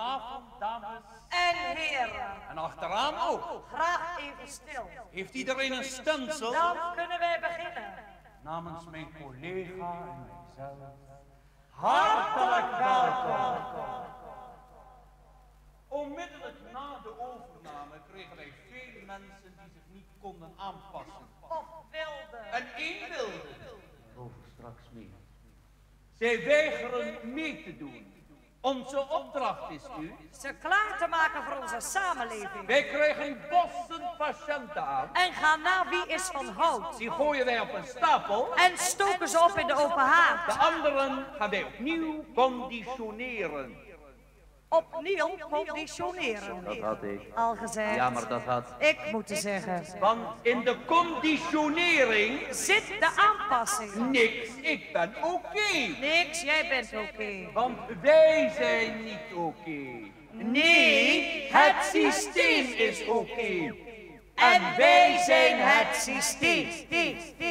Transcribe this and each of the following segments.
Goedenavond, dames. En heren. En achteraan ook. Graag even stil. Heeft iedereen een stencil? Dan kunnen wij beginnen. Namens mijn collega en mijzelf. Hartelijk welkom. Onmiddellijk na de overname kregen wij veel mensen die zich niet konden aanpassen. Of wilden. En één wilde. Over straks mee. Zij weigeren mee te doen. Onze opdracht is nu ze klaar te maken voor onze samenleving. wij krijgen bossen patiënten aan. En gaan na wie is van hout. Die gooien wij op een stapel. En stoken ze op in de open haard. De anderen gaan wij opnieuw conditioneren. Opnieuw conditioneren. Dat had ik. Al gezegd. Ja, maar dat had Ik moeten zeggen. Want in de conditionering zit de aanpassing. niks. Ik ben oké. Niks, jij bent oké. Want wij zijn niet oké. Nee, Het systeem is oké. En wij zijn het systeem.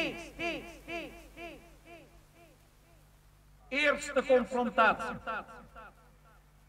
Eerste confrontatie.